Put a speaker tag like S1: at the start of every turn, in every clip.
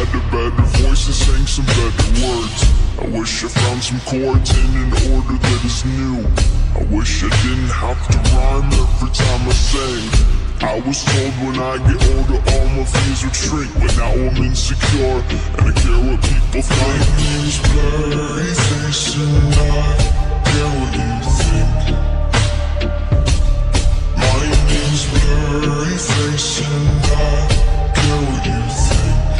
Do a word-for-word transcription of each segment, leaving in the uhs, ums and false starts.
S1: had a better voice and sang some better words. I wish I found some chords in an order that is new. I wish I didn't have to rhyme every time I sang. I was told when I get older all my fears would shrink, but now I'm insecure and I care what people think. My name's Blurry Face and I care what you think. My name's Blurry Face and I care what you think.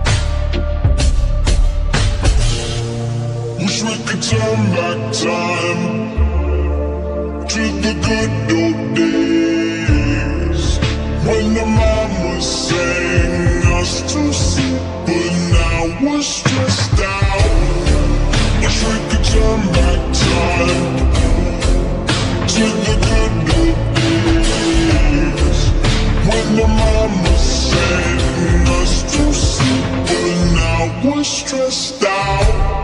S1: Wish we could turn back time to the good old days when the mama sang us to sleep, but now we're stressed out. Wish we could turn back time to the good old days when the mama sang us to sleep, but now we're stressed out.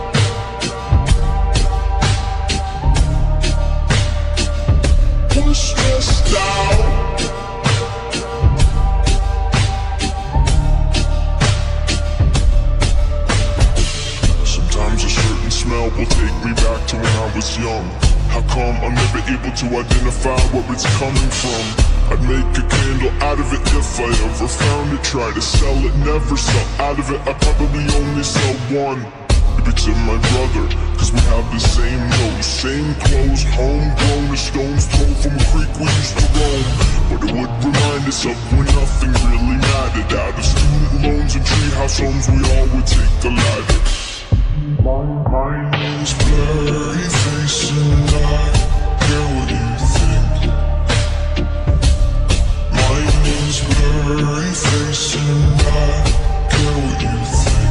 S1: We're stressed out. Sometimes a certain smell will take me back to when I was young. How come I'm never able to identify where it's coming from? I'd make a candle out of it if I ever found it. Try to sell it, never sell out of it. I probably only sell one. Maybe to my brother, cause we have the same nose, same clothes, homegrown as stones thrown from a creek we used to roam. But it would remind us of when nothing really mattered. Out of student loans and treehouse homes, we all would take the ladder. My, my name's Blurry Face and I care what you think. My name's Blurry Face and I care what you think.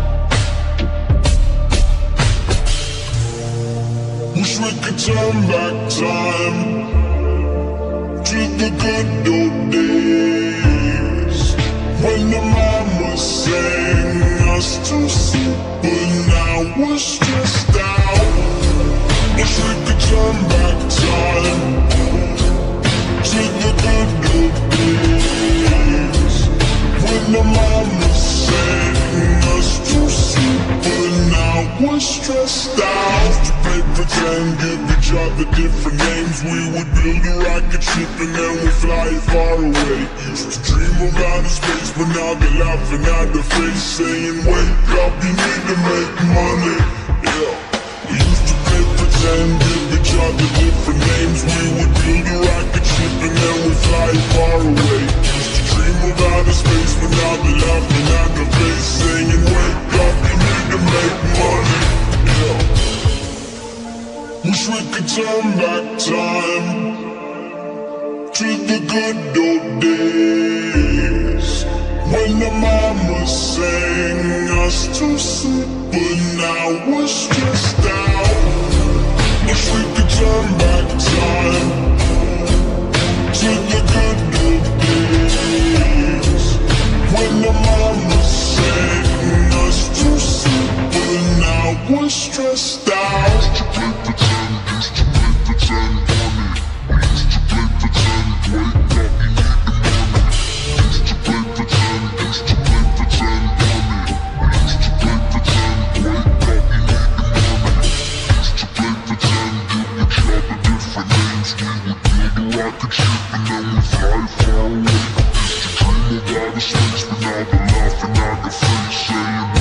S1: Wish we could turn back time to the good old days when the mama sang us to sleep, but now we're stressed out. Wish we could turn back time to the good old days when the mama sang us to sleep, but now we're stressed out. Used to play pretend, give each other different names. We would build a rocket ship and then we'd fly it far away. Used to dream of outer space, but now they're laughing at the face, saying wake up, you need to make money. Yeah. We used to play pretend, give each other different names. We would build a rocket ship and then we'd fly it far away. Used to dream of outer space, but now they're laughing at the face, saying wake up, you need to make money. Yeah. Wish we could turn back time to the good old days when the mama sang us to sleep, but now we're stressed out. Wish we could turn back time to the good old days when the mama sang us to sleep, but now we're stressed out. Used to play pretend, used to play pretend on me. We used to play pretend, wake up, you need the money. Used to play pretend, used to play pretend on me. We used to play pretend, wake up, you need the money. Used to play pretend, give each other different names. We would build a rocket ship and then we'd fly far away. Used to dream of outer space, but now they're laughing at the face, saying